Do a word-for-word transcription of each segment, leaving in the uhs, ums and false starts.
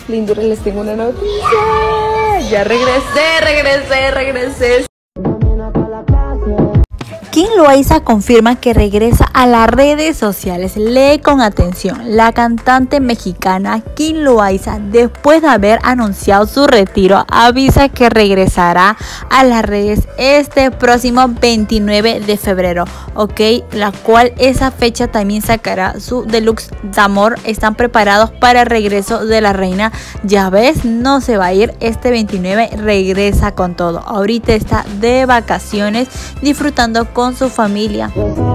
Linduras, les tengo una noticia. Ya regresé, regresé, regresé. Kim Loaiza confirma que regresa a las redes sociales. Lee con atención. La cantante mexicana Kim Loaiza, después de haber anunciado su retiro, avisa que regresará a las redes este próximo veintinueve de febrero, ok, la cual esa fecha también sacará su deluxe de amor. Están preparados para el regreso de la reina. Ya ves, no se va a ir este veintinueve, regresa con todo. Ahorita está de vacaciones disfrutando con su familia.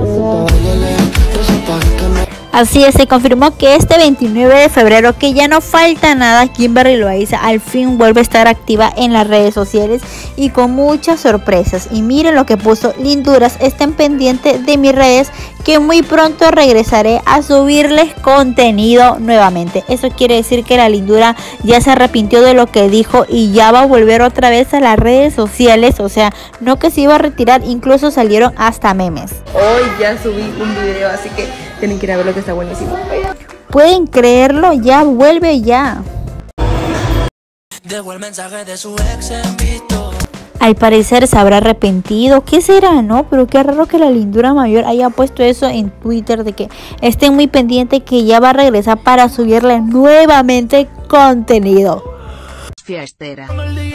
Así es, se confirmó que este veintinueve de febrero, que ya no falta nada, Kimberly Loaiza al fin vuelve a estar activa en las redes sociales y con muchas sorpresas. Y miren lo que puso: Linduras, estén pendientes de mis redes, que muy pronto regresaré a subirles contenido nuevamente. Eso quiere decir que la Lindura ya se arrepintió de lo que dijo y ya va a volver otra vez a las redes sociales. O sea, no que se iba a retirar, incluso salieron hasta memes. Hoy ya subí un video, así que tienen que ir a ver lo que está buenísimo. ¿Pueden creerlo? Ya vuelve ya. Dejó el mensaje de su ex en visto. Al parecer se habrá arrepentido. ¿Qué será, no? Pero qué raro que la Lindura mayor haya puesto eso en Twitter, de que estén muy pendientes, que ya va a regresar para subirle nuevamente contenido. Fiestera.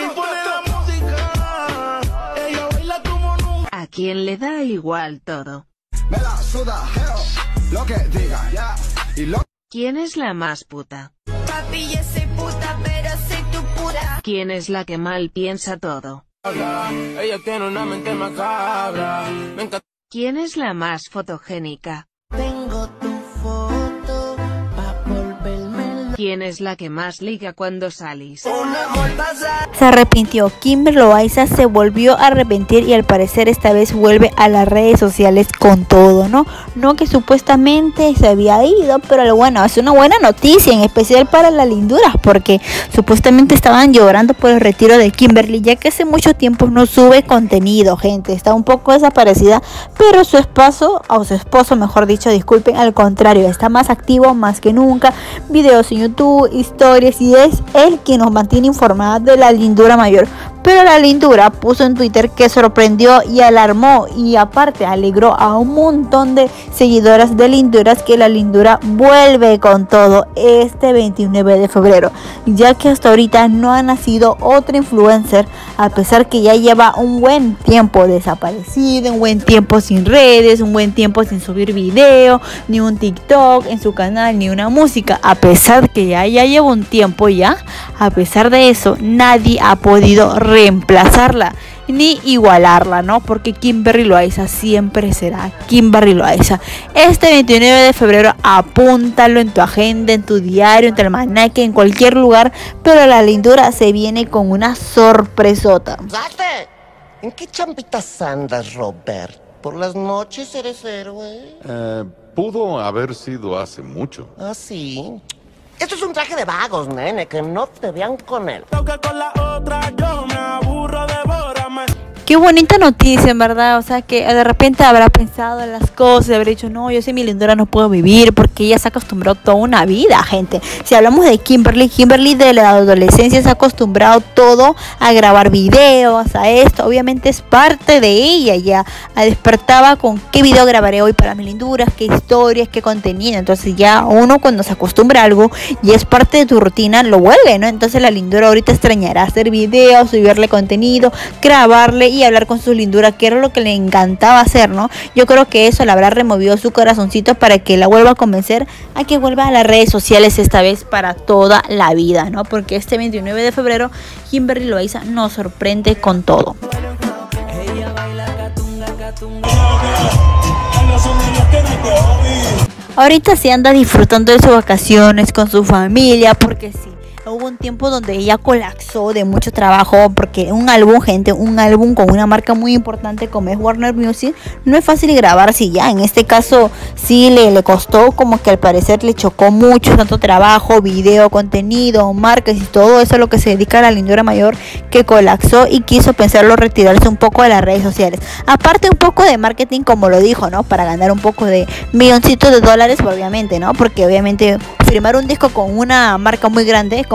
A quien le da igual todo. ¿Quién es la más puta? Papi, yo soy puta, pero soy tu pura. ¿Quién es la que mal piensa todo? Ella tiene una mente macabra. Me encanta. ¿Quién es la más fotogénica? Tengo tu foto pa' volverme. ¿Quién es la que más liga cuando salís? Un amor pasado. Se arrepintió. Kimberly Loaiza se volvió a arrepentir y al parecer esta vez vuelve a las redes sociales con todo, ¿no? No que supuestamente se había ido, pero bueno, es una buena noticia, en especial para la Linduras, porque supuestamente estaban llorando por el retiro de Kimberly, ya que hace mucho tiempo no sube contenido, gente. Está un poco desaparecida, pero su esposo, o su esposo mejor dicho, disculpen, al contrario, está más activo más que nunca. Videos en YouTube, historias, y es él quien nos mantiene informados de la Lindura mayor. Pero la Lindura puso en Twitter que sorprendió y alarmó, y aparte alegró a un montón de seguidoras de Linduras, que la Lindura vuelve con todo este veintinueve de febrero, ya que hasta ahorita no ha nacido otra influencer, a pesar que ya lleva un buen tiempo desaparecida, un buen tiempo sin redes, un buen tiempo sin subir video, ni un TikTok en su canal, ni una música. A pesar que ya, ya lleva un tiempo ya, a pesar de eso, nadie ha podido reemplazarla ni igualarla, ¿no? Porque Kimberly Loaiza siempre será Kimberly Loaiza. Este veintinueve de febrero, apúntalo en tu agenda, en tu diario, en tu almanaque, en cualquier lugar. Pero la Lindura se viene con una sorpresota. ¡Date! ¿En qué champitas andas, Robert? ¿Por las noches eres héroe? Eh, pudo haber sido hace mucho. ¿Ah, sí? Esto es un traje de vagos, nene, que no te vean con él. Toca con la otra, yo me aburro, devórame. Qué bonita noticia, en verdad. O sea, que de repente habrá pensado en las cosas, habrá dicho, no, yo sin mi Lindura no puedo vivir, porque ella se ha acostumbrado toda una vida, gente. Si hablamos de Kimberly, Kimberly de la adolescencia se ha acostumbrado todo a grabar videos, a esto. Obviamente es parte de ella, ya despertaba con qué video grabaré hoy para mi Lindura, qué historias, qué contenido. Entonces ya uno cuando se acostumbra a algo y es parte de tu rutina, lo vuelve, ¿no? Entonces la Lindura ahorita extrañará hacer videos, subirle contenido, grabarle y hablar con su Lindura, que era lo que le encantaba hacer, ¿no? Yo creo que eso le habrá removido su corazoncito para que la vuelva a convencer a que vuelva a las redes sociales, esta vez para toda la vida, ¿no? Porque este veintinueve de febrero Kimberly Loaiza nos sorprende con todo. Ahorita se anda disfrutando de sus vacaciones con su familia, porque sí, hubo un tiempo donde ella colapsó de mucho trabajo, porque un álbum, gente, un álbum con una marca muy importante como es Warner Music, no es fácil grabar así ya. En este caso sí le, le costó, como que al parecer le chocó mucho, tanto trabajo, video, contenido, marcas y todo eso a lo que se dedica a la Lindura mayor, que colapsó y quiso pensarlo retirarse un poco de las redes sociales. Aparte un poco de marketing, como lo dijo, ¿no? Para ganar un poco de milloncitos de dólares, obviamente, ¿no? Porque obviamente firmar un disco con una marca muy grande como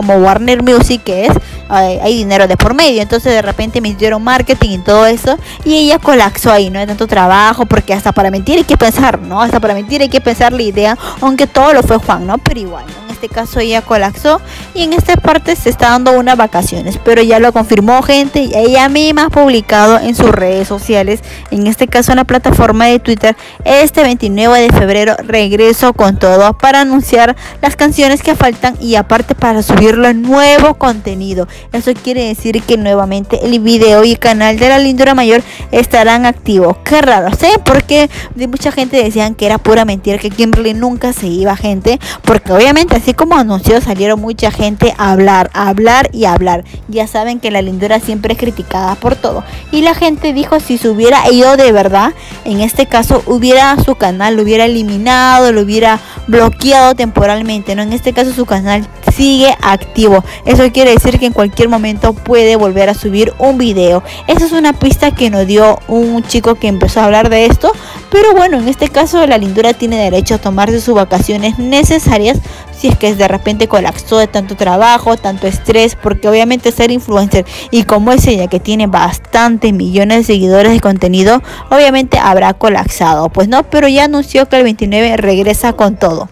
como Warner Music, que es, hay, hay dinero de por medio, entonces de repente me hicieron marketing y todo eso, y ella colapsó ahí, no hay tanto trabajo, porque hasta para mentir hay que pensar, ¿no? Hasta para mentir hay que pensar la idea, aunque todo lo fue Juan, ¿no? Pero igual, ¿no? En este caso ella colapsó y en esta parte se está dando unas vacaciones, pero ya lo confirmó gente y ella misma ha publicado en sus redes sociales, en este caso en la plataforma de Twitter: este veintinueve de febrero regreso con todo para anunciar las canciones que faltan y aparte para subirlo nuevo contenido. Eso quiere decir que nuevamente el video y el canal de la Lindura Mayor estarán activos. Qué raro, ¿sí? Porque mucha gente decían que era pura mentira, que Kimberly nunca se iba, gente, porque obviamente así como anunció salieron mucha gente a hablar, a hablar y a hablar. Ya saben que la Lindura siempre es criticada por todo y la gente dijo si se hubiera ido de verdad, en este caso hubiera su canal, lo hubiera eliminado, lo hubiera bloqueado temporalmente, ¿no? En este caso su canal sigue activo. Eso quiere decir que en cualquier momento puede volver a subir un video. Esa es una pista que nos dio un chico que empezó a hablar de esto. Pero bueno, en este caso la Lindura tiene derecho a tomarse sus vacaciones necesarias si es que de repente colapsó de tanto trabajo, tanto estrés, porque obviamente ser influencer y como es ella que tiene bastantes millones de seguidores de contenido, obviamente habrá colapsado, pues no, pero ya anunció que el veintinueve regresa con todo.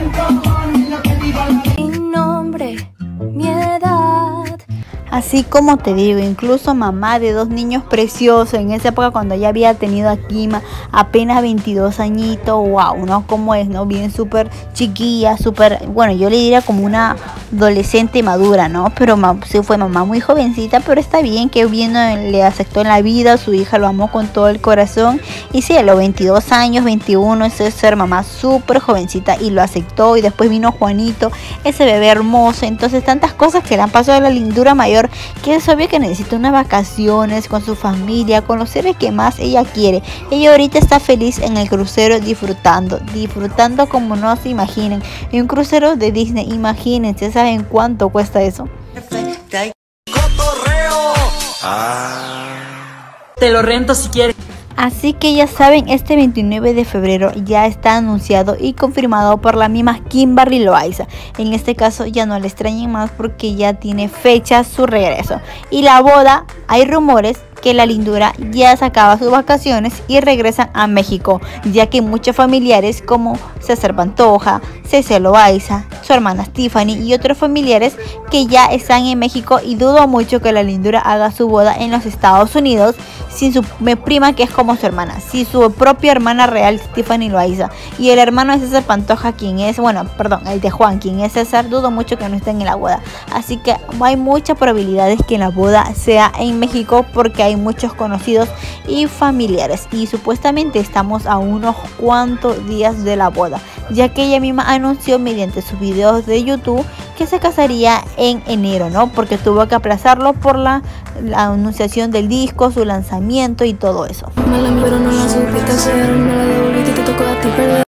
Así como te digo, incluso mamá de dos niños preciosos, en esa época cuando ya había tenido a Kima apenas veintidós añitos, wow, ¿no? Como es, ¿no? Bien súper chiquilla, súper, bueno, yo le diría como una adolescente madura, ¿no? Pero sí fue mamá muy jovencita, pero está bien que bien le aceptó en la vida, su hija lo amó con todo el corazón. Y sí, a los veintidós años, veintiuno, eso es ser mamá súper jovencita y lo aceptó. Y después vino Juanito, ese bebé hermoso. Entonces tantas cosas que le han pasado a la Lindura Mayor, que es obvio que necesita unas vacaciones con su familia, con los seres que más ella quiere. Ella ahorita está feliz en el crucero disfrutando, disfrutando como no se imaginen. Y un crucero de Disney, imagínense, ¿saben cuánto cuesta eso? Te lo rento si quieres. Así que ya saben, este veintinueve de febrero ya está anunciado y confirmado por la misma Kimberly Loaiza. En este caso ya no le extrañen más porque ya tiene fecha su regreso. Y la boda, hay rumores que la Lindura ya sacaba sus vacaciones y regresan a México, ya que muchos familiares como César Pantoja, César Loaiza, su hermana Tiffany y otros familiares que ya están en México, y dudo mucho que la Lindura haga su boda en los Estados Unidos sin su prima, que es como su hermana, sin su propia hermana real Tiffany Loaiza y el hermano de César Pantoja, quien es, bueno, perdón, el de Juan, quien es César, dudo mucho que no estén en la boda. Así que hay muchas probabilidades que la boda sea en México porque hay hay muchos conocidos y familiares y supuestamente estamos a unos cuantos días de la boda, ya que ella misma anunció mediante sus videos de YouTube que se casaría en enero, ¿no? Porque tuvo que aplazarlo por la, la anunciación del disco, su lanzamiento y todo eso.